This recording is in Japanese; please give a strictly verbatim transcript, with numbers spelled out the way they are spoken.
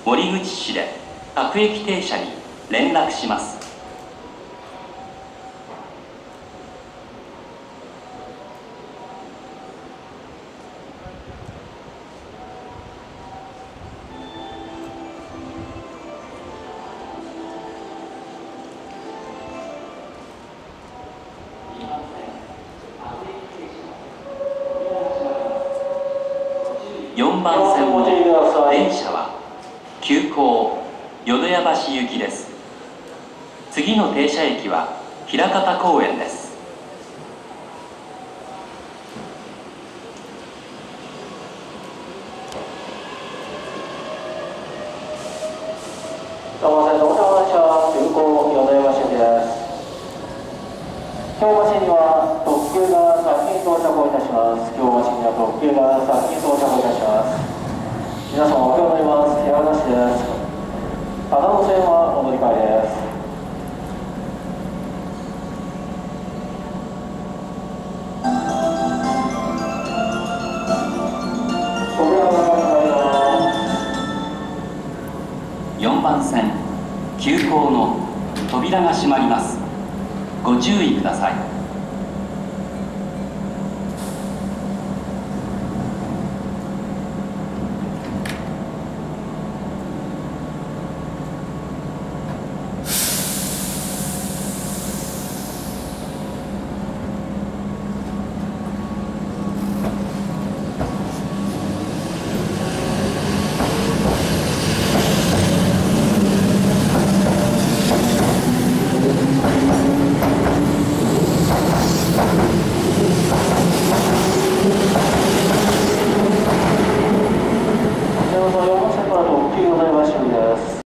森口市で各駅停車に連絡します。よんばん線の電車は急行淀屋橋行きです。次の停車駅は枚方公園です。 よんばん線の電車は急行淀屋橋行きです。京橋には特急が先に到着をいたします。京橋には特急が先に到着をいたします。皆様おはようございます。平原市です。秦野線はお乗り換えです。 よんばん線急行の扉が閉まります。ご注意ください。